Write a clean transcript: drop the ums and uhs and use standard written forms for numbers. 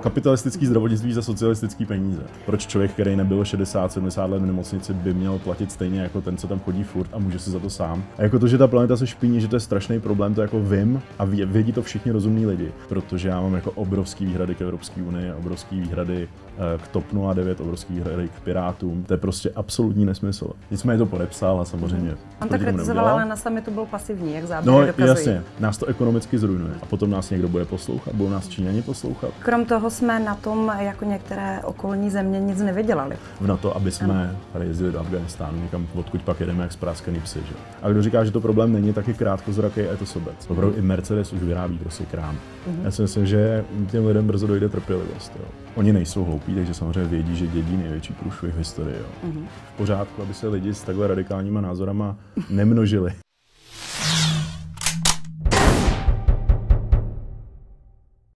Kapitalistický zdravotnictví za socialistický peníze. Proč člověk, který nebyl 60-70 let v nemocnici, by měl platit stejně jako ten, co tam chodí furt a může si za to sám? A jako to, že ta planeta se špíní, že to je strašný problém, to jako vím a vědí to všichni rozumní lidi, protože já mám jako obrovský výhrady k Evropské unii, obrovský výhrady k TOP 09, obrovský výhrady k Pirátům. To je prostě absolutní nesmysl. Nicméně to podepsal a samozřejmě. On to kritizoval, ale na summitu byl pasivní, jak záběry no, dokazují. Jasně, nás to ekonomicky zrujnuje. A potom nás někdo bude poslouchat, budou nás Číňani poslouchat. Krom toho jsme na tom jako některé okolní země nic nevydělali. Na to, aby jsme tady jezdili do Afghánistánu, někam, odkud pak jedeme jak spráskaný psy. Že? A kdo říká, že to problém není, taky krátkozraký a je to sobec. Opravdu i Mercedes už vyrábí prostě krám. Já si myslím, že těm lidem brzo dojde trpělivost. Jo. Oni nejsou hloupí, takže samozřejmě vědí, že dědí největší průšvih v historii. Jo. V pořádku, aby se lidi s takhle radikálníma názorama nemnožili.